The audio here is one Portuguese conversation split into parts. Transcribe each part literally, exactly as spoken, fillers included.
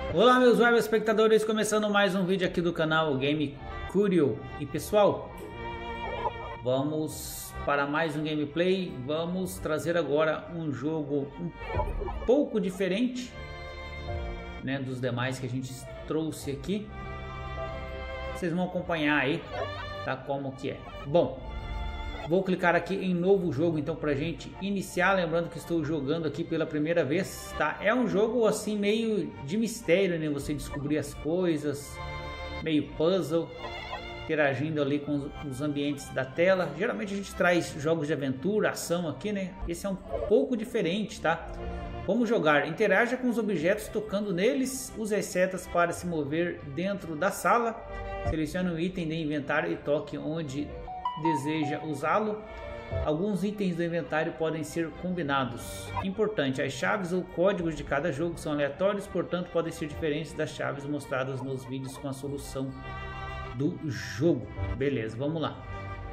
Olá meus web espectadores, começando mais um vídeo aqui do canal Game Curio. E pessoal, vamos para mais um gameplay. Vamos trazer agora um jogo um pouco diferente, né, dos demais que a gente trouxe aqui. Vocês vão acompanhar aí, tá, como que é. Bom, vou clicar aqui em novo jogo então pra gente iniciar, lembrando que estou jogando aqui pela primeira vez, tá? É um jogo assim meio de mistério, né? Você descobrir as coisas, meio puzzle, interagindo ali com os ambientes da tela. Geralmente a gente traz jogos de aventura, ação aqui, né? Esse é um pouco diferente, tá? Como jogar? Interaja com os objetos tocando neles, use as setas para se mover dentro da sala, selecione um item de inventário e toque onde deseja usá-lo. Alguns itens do inventário podem ser combinados. Importante, as chaves ou códigos de cada jogo são aleatórios, portanto podem ser diferentes das chaves mostradas nos vídeos com a solução do jogo. Beleza, vamos lá.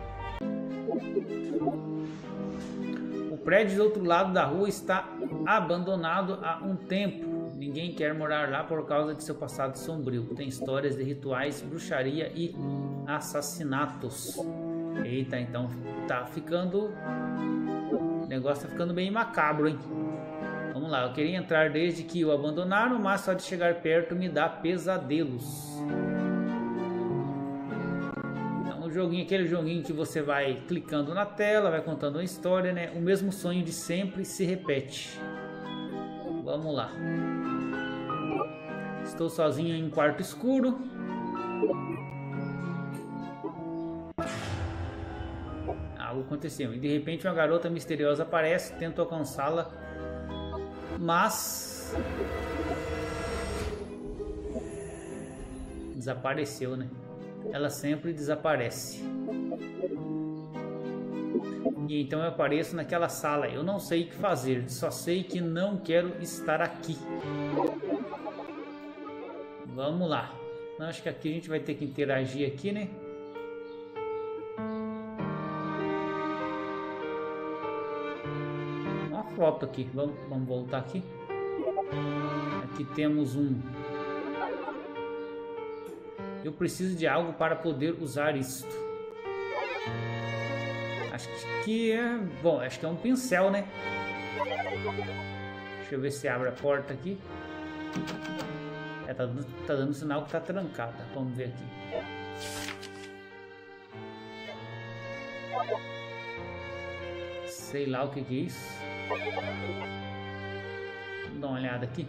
O prédio do outro lado da rua está abandonado há um tempo. Ninguém quer morar lá por causa de seu passado sombrio. Tem histórias de rituais, bruxaria e assassinatos. Eita, então tá ficando... O negócio tá ficando bem macabro, hein? Vamos lá, eu queria entrar desde que o abandonaram, mas só de chegar perto me dá pesadelos. Então, o joguinho, aquele joguinho que você vai clicando na tela, vai contando uma história, né? O mesmo sonho de sempre se repete. Vamos lá. Estou sozinho em um quarto escuro. Algo aconteceu e de repente uma garota misteriosa aparece, tenta alcançá-la, mas desapareceu, né? Ela sempre desaparece. E então eu apareço naquela sala. Eu não sei o que fazer, só sei que não quero estar aqui. Vamos lá. Acho que aqui a gente vai ter que interagir aqui, né? Foto aqui, vamos, vamos voltar aqui. Aqui temos um... Eu preciso de algo para poder usar isto. Acho que é... Bom, acho que é um pincel, né? Deixa eu ver se abre a porta aqui. É, tá, tá dando sinal que tá trancada. Vamos ver aqui. Sei lá o que que é isso. Vamos dar uma olhada aqui.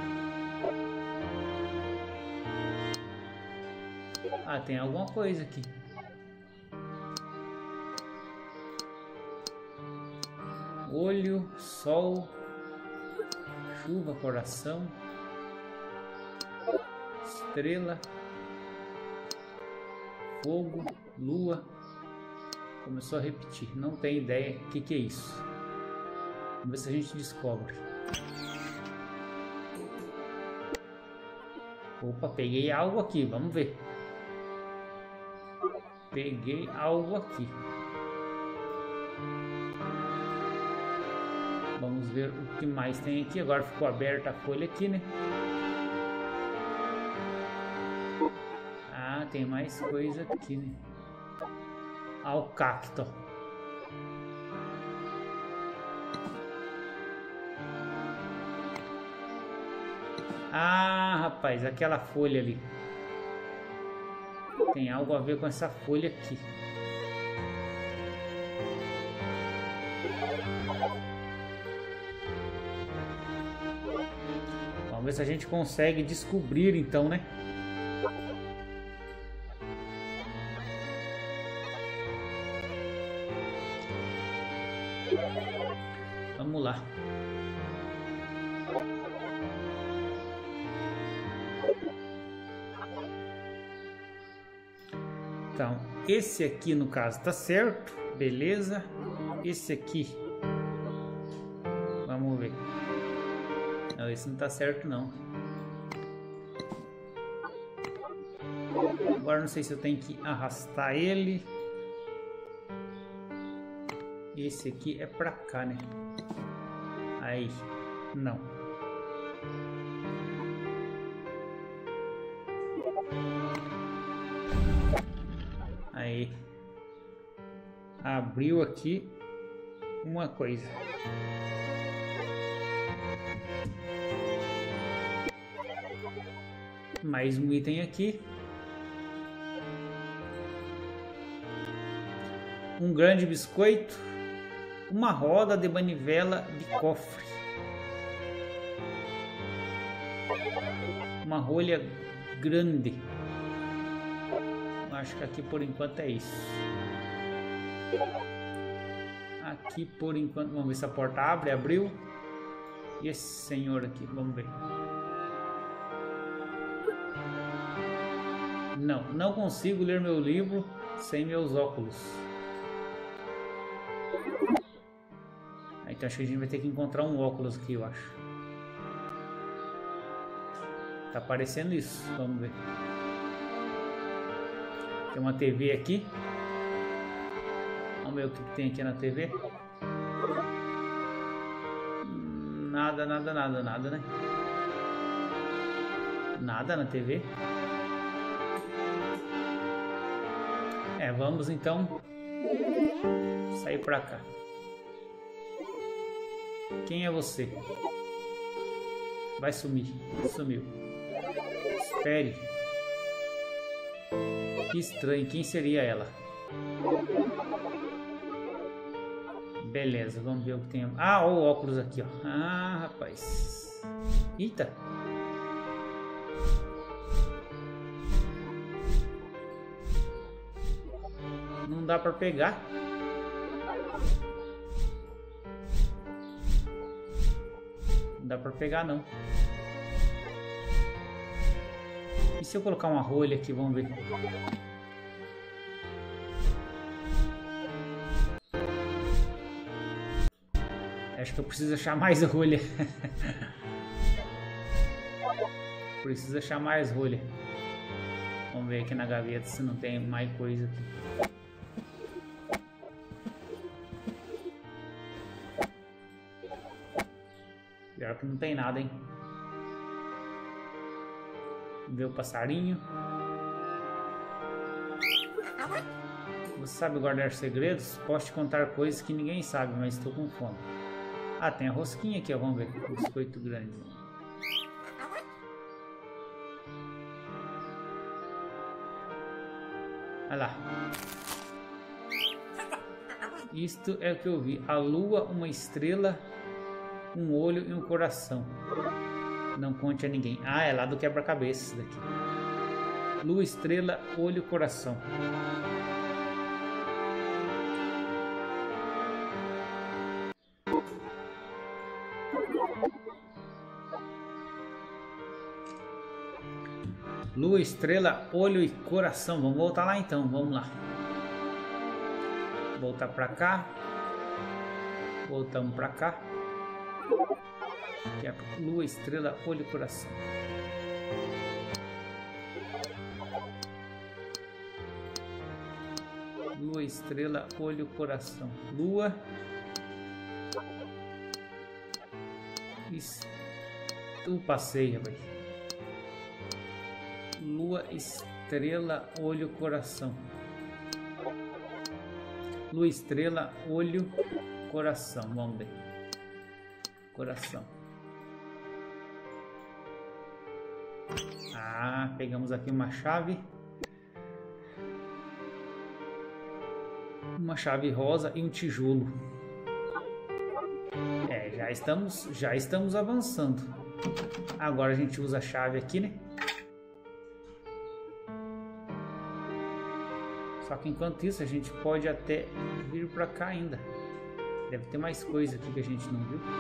Ah, tem alguma coisa aqui. Olho, sol, chuva, coração, estrela, fogo, lua. Começou a repetir. Não tenho ideia o que que é isso. Vamos ver se a gente descobre. Opa, peguei algo aqui. Vamos ver. Peguei algo aqui. Vamos ver o que mais tem aqui. Agora ficou aberta a folha aqui, né? Ah, tem mais coisa aqui, né? Ah, o cacto. Ah, rapaz, aquela folha ali. Tem algo a ver com essa folha aqui. Vamos ver se a gente consegue descobrir então, né? Vamos lá. Então, esse aqui no caso tá certo, beleza. Esse aqui, vamos ver. Não, esse não tá certo não. Agora não sei se eu tenho que arrastar ele. Esse aqui é pra cá, né? Aí, não. Aí. Abriu aqui uma coisa. Mais um item aqui. Um grande biscoito. Uma roda de manivela de cofre. Uma rolha grande. Acho que aqui por enquanto é isso. Aqui por enquanto. Vamos ver se a porta abre. Abriu. E esse senhor aqui. Vamos ver. Não, não consigo ler meu livro sem meus óculos. Então acho que a gente vai ter que encontrar um óculos aqui, eu acho. Tá aparecendo isso, vamos ver. Tem uma T V aqui. Vamos ver o que tem aqui na T V. Nada, nada, nada, nada, né? Nada na T V. É, vamos então sair pra cá. Quem é você? Vai sumir. Sumiu. Espere. Que estranho. Quem seria ela? Beleza, vamos ver o que tem. Ah, ó, o óculos aqui, ó. Ah, rapaz. Eita. Não dá pra pegar. Não dá pra pegar, não. E se eu colocar uma rolha aqui, vamos ver. Acho que eu preciso achar mais rolha. Preciso achar mais rolha. Vamos ver aqui na gaveta se não tem mais coisa aqui. Pior que não tem nada, hein? Ver o passarinho. Você sabe guardar segredos? Posso te contar coisas que ninguém sabe, mas estou com fome. Ah, tem a rosquinha aqui, ó. Vamos ver. Biscoito grande. Olha lá. Isto é o que eu vi. A lua, uma estrela, um olho e um coração. Não conte a ninguém. Ah, é lá do quebra-cabeça daqui. Lua, estrela, olho, coração. Lua, estrela, olho e coração. Vamos voltar lá então. Vamos lá. Voltar pra cá. Voltamos pra cá. Que é lua, estrela, olho e coração. Lua, estrela, olho, coração. Lua. Tu passei, rapaz. Lua, estrela, olho, coração. Lua, estrela, olho, coração. Vamos ver. Coração. Ah, pegamos aqui uma chave. Uma chave rosa e um tijolo. É, já estamos, já estamos avançando. Agora a gente usa a chave aqui, né? Só que enquanto isso a gente pode até vir pra cá ainda. Deve ter mais coisa aqui que a gente não viu.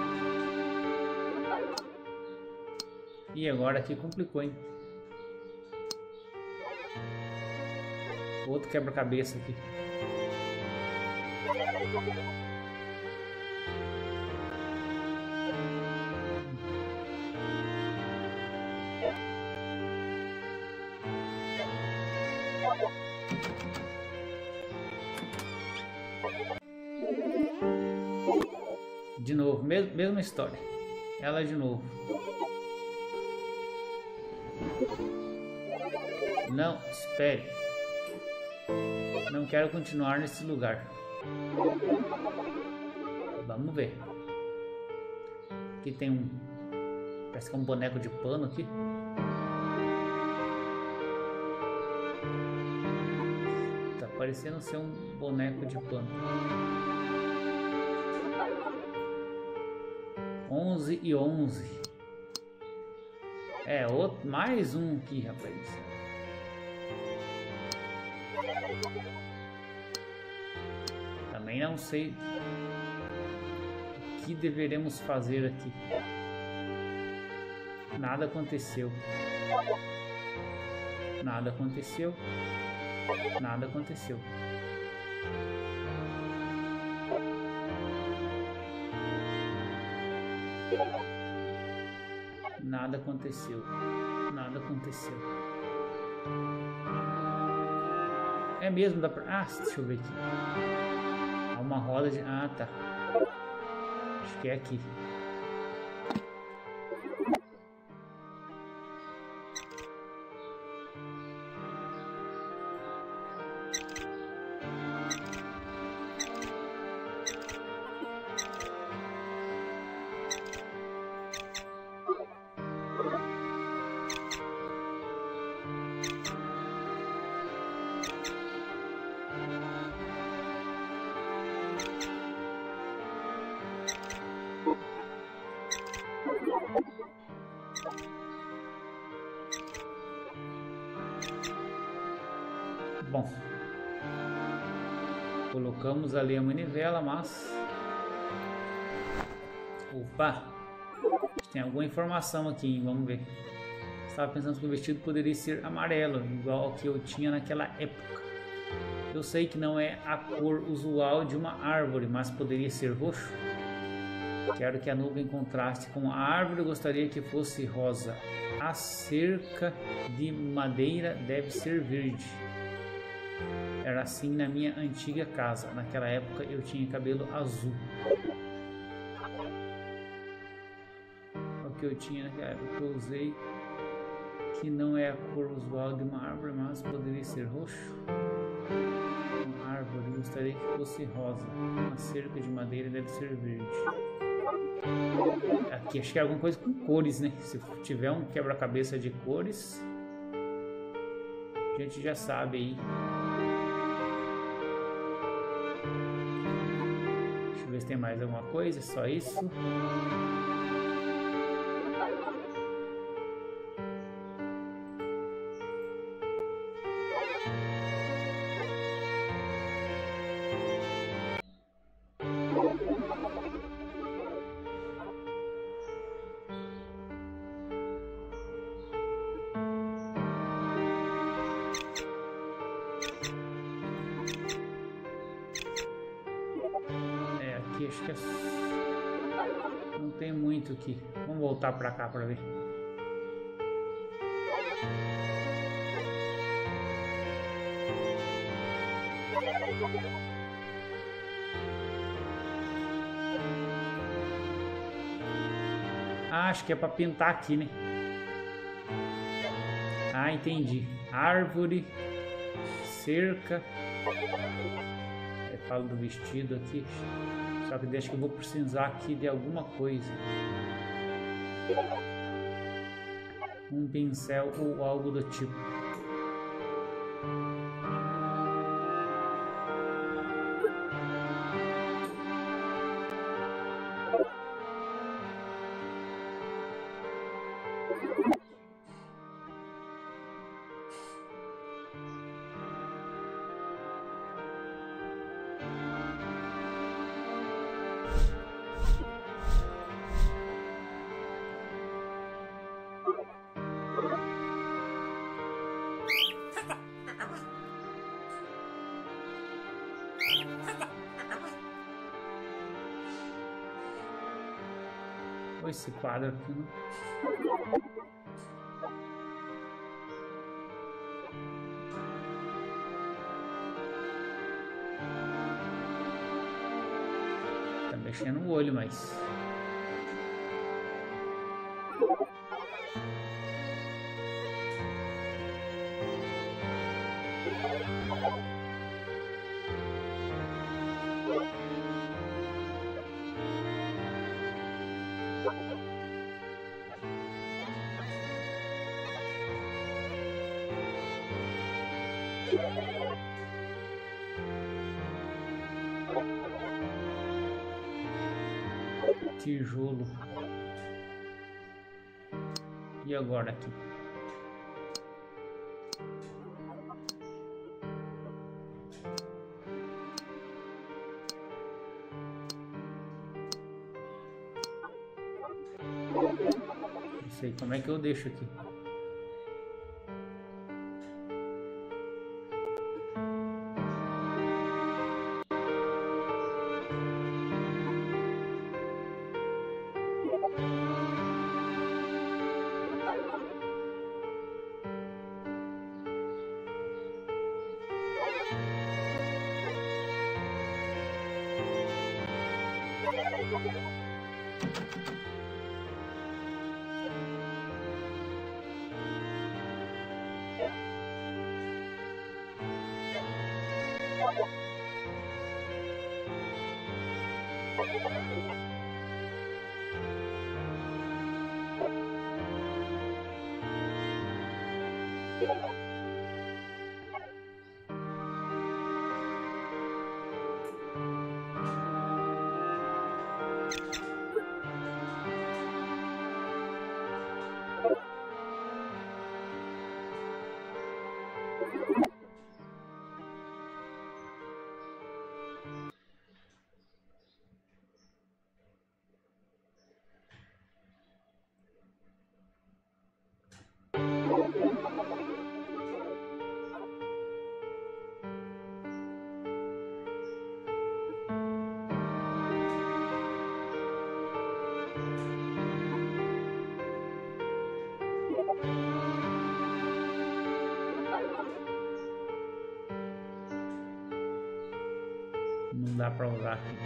E agora aqui complicou, hein? Outro quebra-cabeça aqui. De novo, mesmo, mesma história. Ela de novo. Não, espere. Não quero continuar nesse lugar. Vamos ver. Aqui tem um... Parece que é um boneco de pano aqui. Tá parecendo ser um boneco de pano. onze e onze. É, outro, mais um aqui, rapaz. Também não sei o que deveremos fazer aqui. Nada aconteceu. Nada aconteceu. Nada aconteceu. Nada aconteceu. Nada aconteceu. É mesmo, dá pra... Ah, deixa eu ver aqui. Há uma roda de... Ah, tá. Acho que é aqui. Bom, colocamos ali a manivela, mas... Opa! Tem alguma informação aqui, hein? Vamos ver. Estava pensando que o vestido poderia ser amarelo, igual ao que eu tinha naquela época. Eu sei que não é a cor usual de uma árvore, mas poderia ser roxo. Quero que a nuvem contraste com a árvore, gostaria que fosse rosa. A cerca de madeira deve ser verde. Era assim na minha antiga casa. Naquela época eu tinha cabelo azul. O que eu tinha naquela época eu usei, que não é a cor usual de uma árvore, mas poderia ser roxo. Uma árvore gostaria que fosse rosa. Uma cerca de madeira deve ser verde. Aqui acho que é alguma coisa com cores, né? Se tiver um quebra-cabeça de cores, a gente já sabe aí. Deixa eu ver se tem mais alguma coisa. Só isso. Acho que é... não tem muito aqui. Vamos voltar para cá para ver. Ah, acho que é para pintar aqui, né? Ah, entendi. Árvore, cerca. Eu falo do vestido aqui. Só que deixa que eu vou precisar aqui de alguma coisa. Um pincel ou algo do tipo. Esse quadro aqui, né? Tá mexendo o olho, mas Tijolo. E agora aqui? Não sei como é que eu deixo aqui. Não dá para usar aqui.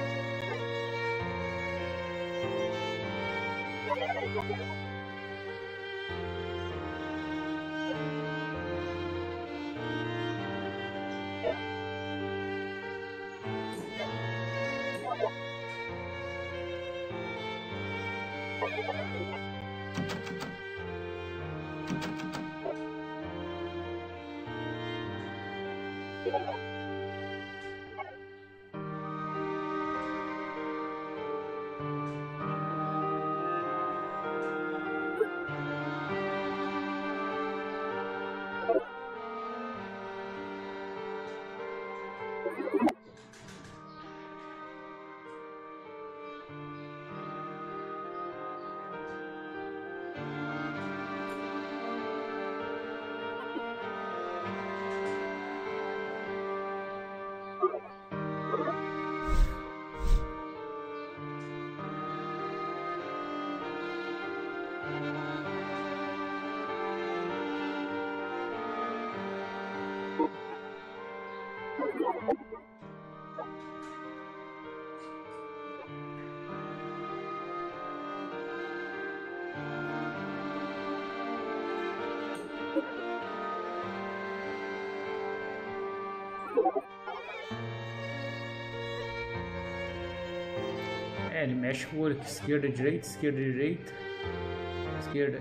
É, ele mexe com o olho aqui, esquerda, direita, esquerda, direita, esquerda.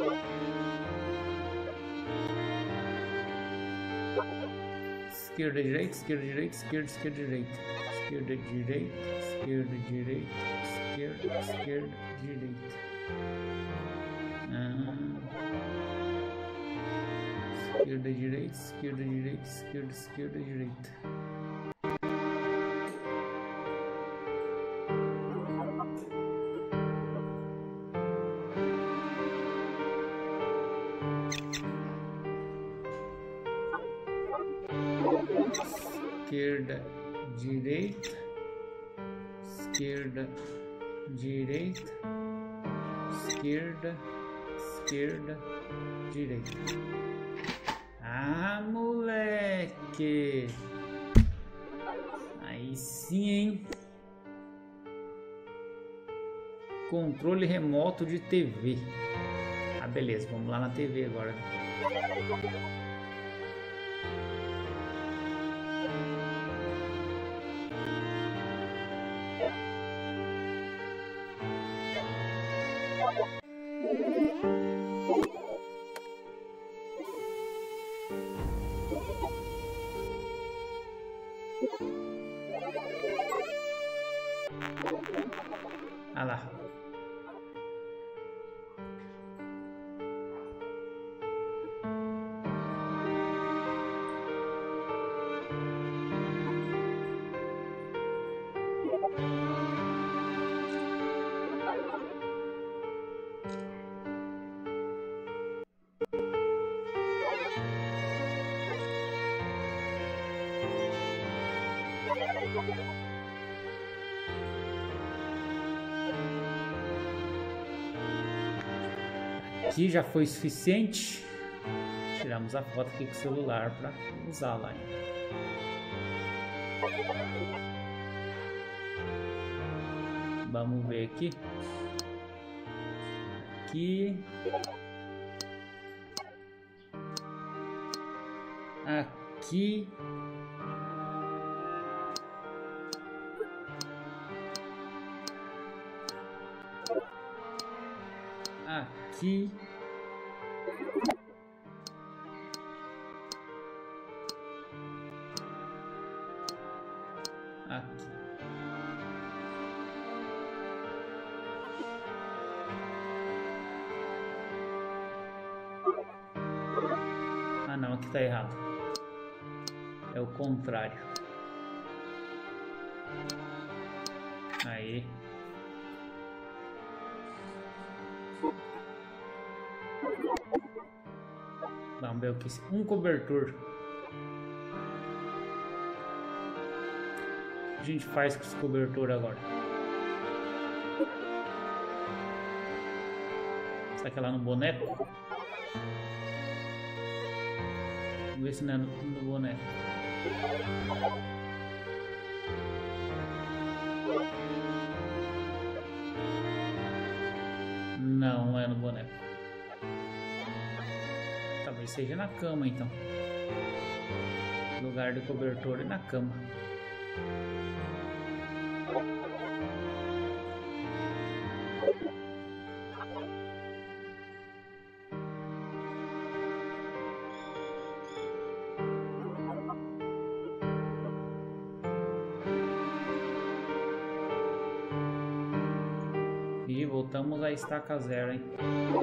Esquerda, direita, esquerda, direita, esquerda, esquerda, direita. Esquerda, direita, esquerda, direita, esquerda, esquerda, direita. Ah. Esquerda, direita, esquerda, direita, esquerda, esquerda, direita. Esquerda, direita, esquerda, direita, esquerda, esquerda, direita. Ah, moleque! Aí sim, hein? Controle remoto de T V. Ah, beleza, vamos lá na T V agora. Aqui já foi suficiente. Tiramos a foto aqui com o celular para usar lá. Vamos ver aqui. Aqui. Aqui. Aqui. Aqui. Ah, não, aqui tá errado. É o contrário. Aí. Vamos ver o que um cobertor. O que a gente faz com esse cobertor agora? Será que é lá no boneco? Vamos ver se não é no, no boneco. Não, não é no boneco. Talvez seja na cama, então. Lugar de cobertor é na cama. E voltamos a estaca zero, hein?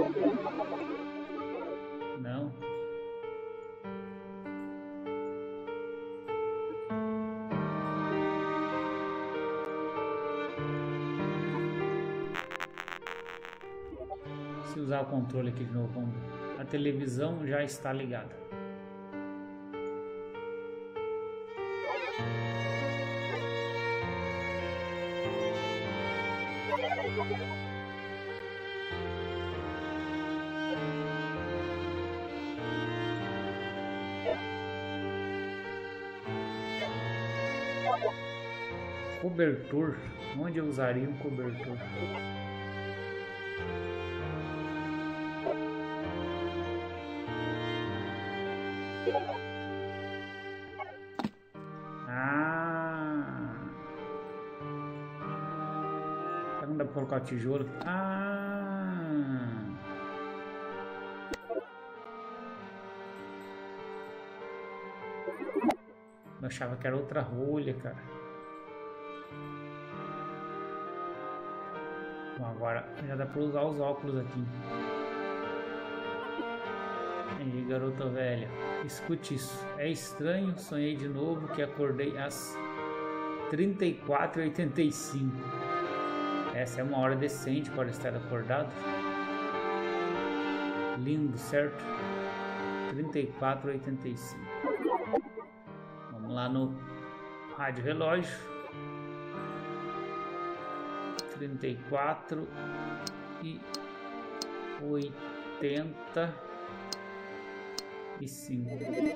Não. Se usar o controle aqui de novo, vamos ver. A televisão já está ligada. Cobertor. Onde eu usaria um cobertor? Ah! Não dá pra colocar o tijolo? Ah! Eu achava que era outra rolha, cara. Bom, agora já dá pra usar os óculos aqui. E aí, garota velha, escute isso. É estranho, sonhei de novo que acordei às trinta e quatro e oitenta e cinco. Essa é uma hora decente para estar acordado. Lindo, certo? trinta e quatro e oitenta e cinco. Vamos lá no rádio relógio. trinta e quatro e oitenta e cinco.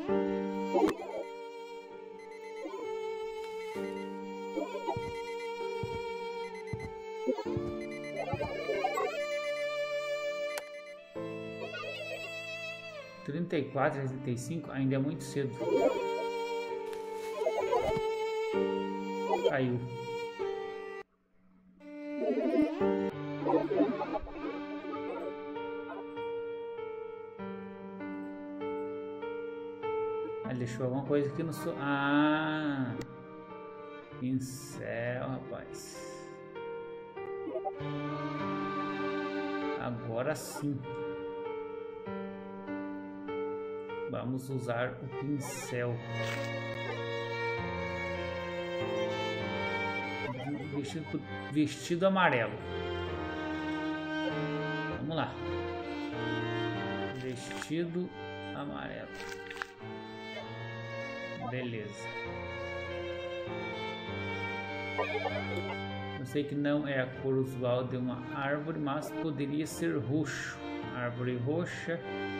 trinta e quatro e oitenta e cinco ainda é muito cedo. Caiu. Deixou alguma coisa aqui no so... Ah, pincel, rapaz. Agora sim. Vamos usar o pincel. Vestido, vestido amarelo. Vamos lá. Vestido amarelo. Beleza. Eu sei que não é a cor usual de uma árvore, mas poderia ser roxo. Árvore roxa.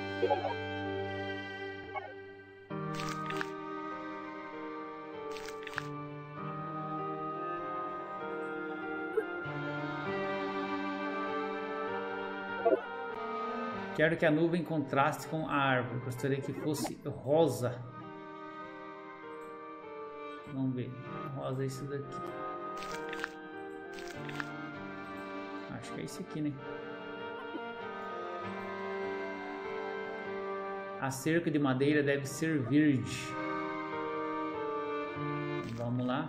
Quero que a nuvem contraste com a árvore. Gostaria que fosse rosa. Vamos ver. Rosa é isso daqui. Acho que é isso aqui, né? A cerca de madeira deve ser verde. Vamos lá.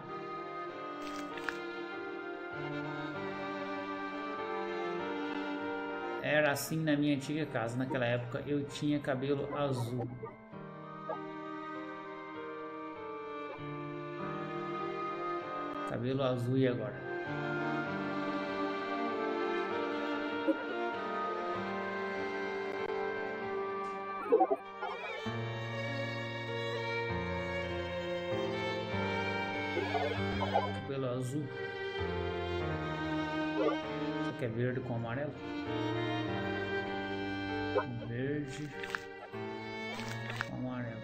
Era assim na minha antiga casa. Naquela época eu tinha cabelo azul. Cabelo azul e agora? Cabelo azul. Isso aqui é verde com amarelo? Verde com amarelo.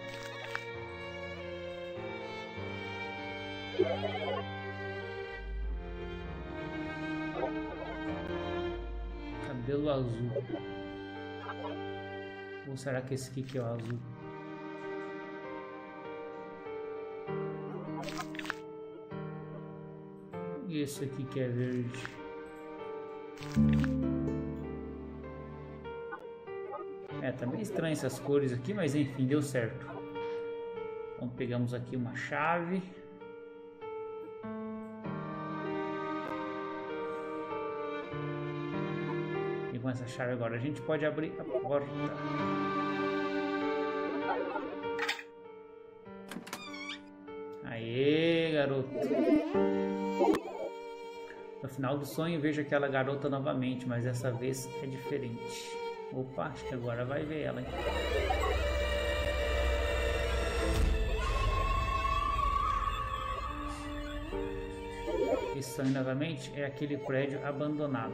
Cabelo azul. Ou será que esse aqui que é o azul? E esse aqui que é verde? É, tá meio estranho essas cores aqui, mas enfim, deu certo. Então pegamos aqui uma chave. E com essa chave agora a gente pode abrir a porta. Aê, garoto. No final do sonho vejo aquela garota novamente, mas dessa vez é diferente. Opa, acho que agora vai ver ela, hein? Esse sonho novamente é aquele prédio abandonado.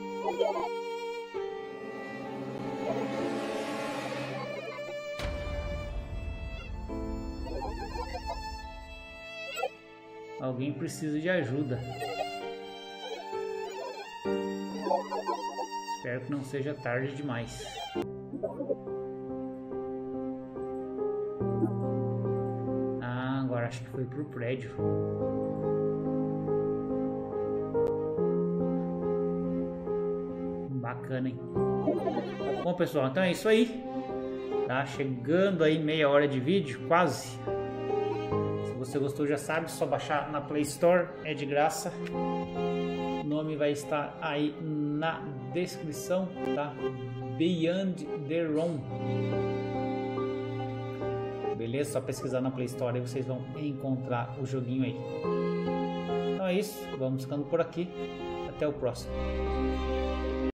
Alguém precisa de ajuda. Espero que não seja tarde demais. Ah, agora acho que foi pro prédio. Bacana, hein? Bom, pessoal, então é isso aí. Tá chegando aí meia hora de vídeo, quase. Se você gostou, já sabe, só baixar na Play Store, é de graça. O nome vai estar aí na descrição, tá? Beyond the Room. Beleza? Só pesquisar na Play Store e vocês vão encontrar o joguinho aí. Então é isso, vamos ficando por aqui. Até o próximo.